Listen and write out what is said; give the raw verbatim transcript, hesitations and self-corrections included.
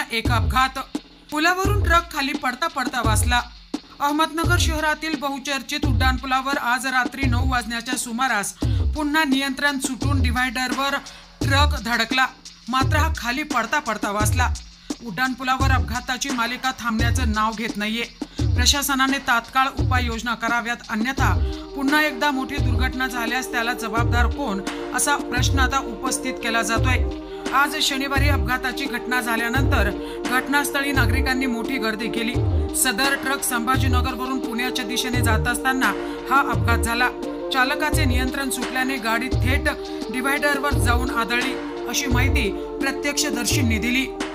पुन्हा एक अपघात, पुलावरून ट्रक खाली पडता पडता वाचला। अहमदनगर शहरातील बहुचर्चित उड्डाणपुलावर आज रात्री नऊ वाजण्याच्या सुमारास पुन्हा नियंत्रण सुटून डिव्हायडरवर ट्रक धडकला, मात्र हा खाली पडता पडता वाचला। उड्डाणपुलावर अपघाताची मालिका थांबण्याचं नाव घेत नाहीये। प्रशासनाने तात्काळ उपाययोजना कराव्यात, अन्यथा पुन्हा एकदा मोठी दुर्घटना झाल्यास त्याला जबाबदार कोण, असा प्रश्न आता उपस्थित केला जातोय। आज शनिवारी अपघाताची घटना झाल्यानंतर घटनास्थळी नागरिकांनी मोठी गर्दी केली। सदर ट्रक संभाजीनगरवरून पुण्याच्या दिशेने जात असताना हा अपघात झाला। चालकाचे नियंत्रण सुटल्याने गाडी थेट डिव्हायडरवर जाऊन आदळली, अशी माहिती प्रत्यक्षदर्शींनी दिली।